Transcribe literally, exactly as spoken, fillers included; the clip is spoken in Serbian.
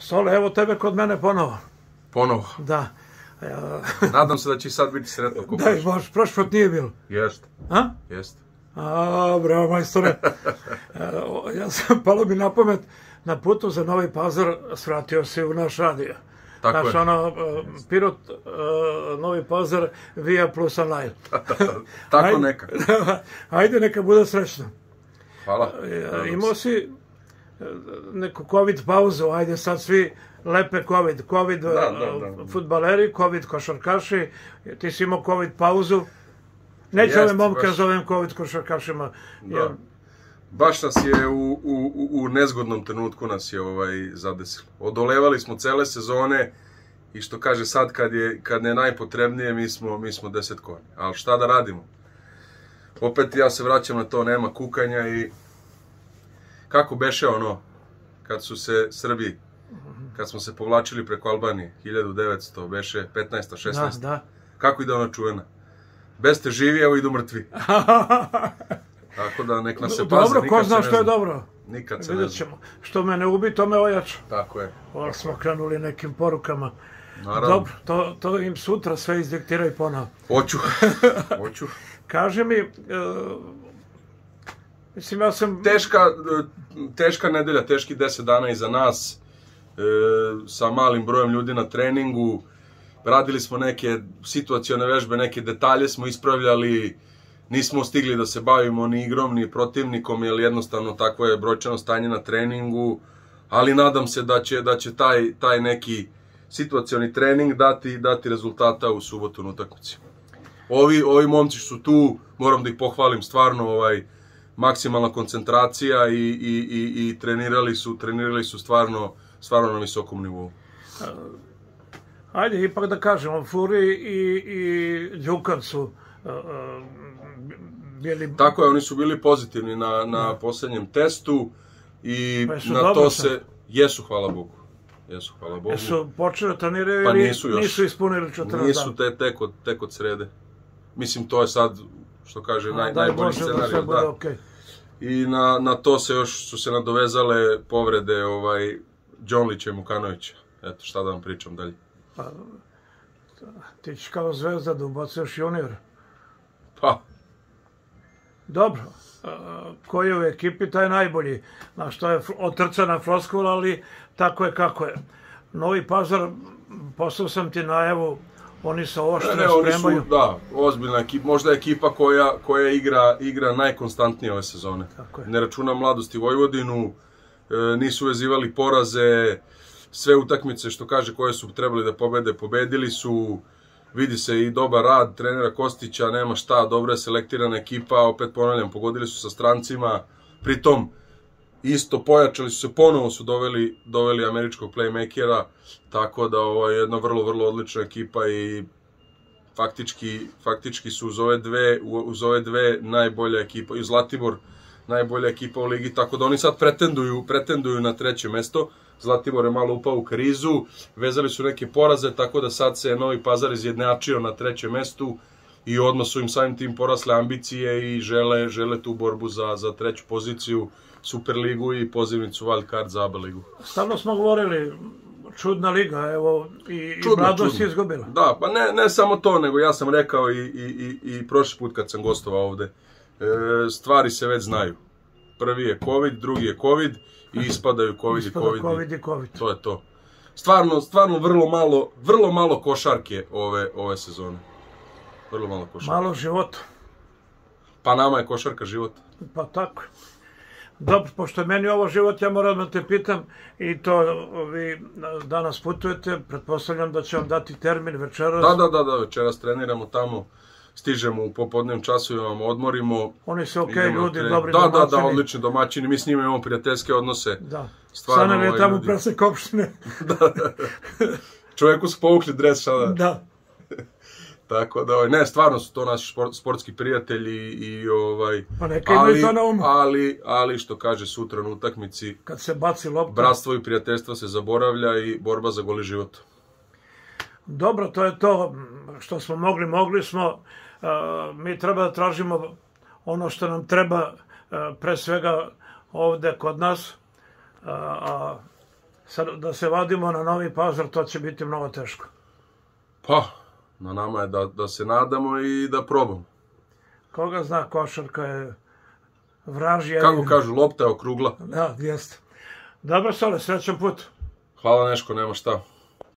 Stole, evo tebe kod mene ponovo. Ponovo? Da. Nadam se da će sad biti sretno. Daj, baš, prošli put nije bilo. Jeste. A? Jeste. A, bravo, majstore. Ja sam, palo mi na pamet, na putu za Novi Pazar svratio se u naš radio. Tako je. Naš ono, Pirot, Novi Pazar, Via plus online. Tako neka. Ajde, neka bude srećno. Hvala. Imao si neku COVID pauzu, ajde sad svi lepe COVID, COVID fudbaleri, COVID košarkaši, ti si imao COVID pauzu. Neće ove momke zovem COVID košarkašima. Baš nas je u nezgodnom trenutku nas je zadesilo. Odolevali smo cele sezone i što kaže sad kad je najpotrebnije mi smo desetkovani. Ali šta da radimo? Opet ja se vraćam na to, nema kukanja i kako beše ono, kad su se Srbi, kad smo se povlačili preko Albanije, hiljadu devetsto, beše petnaesta, šesnaesta. Kako ide ona čuvena? Bez te živi, evo idu mrtvi. Tako da nek nas se paze, dobro, ko zna što je dobro. Nikad se ne zna. Što me ne ubi, to me ojača. Tako je. Ovo smo krenuli nekim porukama. Dobro, to im sutra sve izdiktiraj ponovo. Hoću, hoću. Kaži mi, mislim ja sam... Teška nedelja, teški deset dana iza nas, sa malim brojem ljudi na treningu. Radili smo neke situacione vežbe, neke detalje smo ispravljali, nismo stigli da se bavimo ni igrom, ni protivnikom, jer jednostavno takvo je brojčano stanje na treningu, ali nadam se da će taj neki situacioni trening dati rezultata u subotu na utakmici. Ovi momci su tu, moram da ih pohvalim, stvarno maksimalna koncentracija i trenirali su, trenirali su stvarno na visokom nivou. Ajde, ipak da kažemo, Furi i Đukan su bili... Tako je, oni su bili pozitivni na poslednjem testu i na to se... Jesu, hvala Bogu. Jesu, hvala Bogu. Jesu počeli da treniraju ili nisu ispunili četrnaest dana? Nisu, tek od srede. Mislim, to je sad, što kaže, najbolji scenarij. I na to se još su se nadovezale povrede Đonlića i Mukanovića. Eto, šta da vam pričam dalje. Ti ćeš kao zvezda da ubacuješ junior. Pa. Dobro. Ko je u ekipi, taj je najbolji. Znaš, to je otrcana floskula, ali tako je kako je. Novi Pazar, poslao sam ti najavu, oni se oštre spremaju. Da, ozbiljna ekipa, možda ekipa koja igra najkonstantnije ove sezone. Ne računam Mladost i Vojvodinu, nisu vezivali poraze, sve utakmice što kaže koje su trebali da pobede, pobedili su, vidi se i dobar rad trenera Kostića, nema šta, dobra je selektirana ekipa, opet ponavljam, pogodili su sa strancima, pritom isto pojačali su se, ponovo su doveli američkog playmakera, tako da ovo je jedna vrlo, vrlo odlična ekipa i faktički su uz ove dve najbolja ekipa, i Zlatibor najbolja ekipa u ligi, tako da oni sad pretenduju na treće mesto. Zlatibor je malo upao u krizu, vezali su neke poraze, tako da sad se Novi Pazar izjednačio na trećem mestu i odmah su im samim tim porasle ambicije i žele tu borbu za treću poziciju, Superligu i pozivnicu Wild Card za A B ligu. Stalno smo govorili, čudna liga, evo, i Mladost je izgubila. Da, pa ne samo to, nego ja sam rekao i prošli put kad sam gostovao ovde, stvari se već znaju. Prvi je COVID, drugi je COVID i ispadaju COVID i COVID. Ispada COVID i COVID. To je to. Stvarno vrlo malo košarke ove sezone. Vrlo malo košarke. Malo života. Pa nama je košarka život. Pa tako. Dobro, pošto je meni ovo život, ja moram da te pitam i to vi danas putujete, pretpostavljam da će vam dati termin večeras. Da, da, da, večeras treniramo tamo, stižemo u popodnevnim časovima, odmorimo. Oni su okej ljudi, dobri domaćini. Da, da, da, odlični domaćini, mi s njima imamo prijateljske odnose. Da, Sanem je tamo presek opštine. Da, čoveku su povukli dres, šta da? Da. Tako da, ne, stvarno su to naši sportski prijatelji i ovaj... Pa neka imaju to na umu. Ali, što kaže, sutra na utakmici... Kad se baci lopta... Bratstvo i prijateljstvo se zaboravlja i borba za goli život. Dobro, to je to što smo mogli, mogli smo. Mi treba da tražimo ono što nam treba, pre svega ovde kod nas, a sad da se vadimo na Novi Pazar, to će biti mnogo teško. Pa, na nama je da, da se nadamo i da probamo. Koga zna, košarka je vražija. Kako kažu, lopta je okrugla. Da, jeste. Dobro, Sole, srećan put. Hvala Neško, nema šta.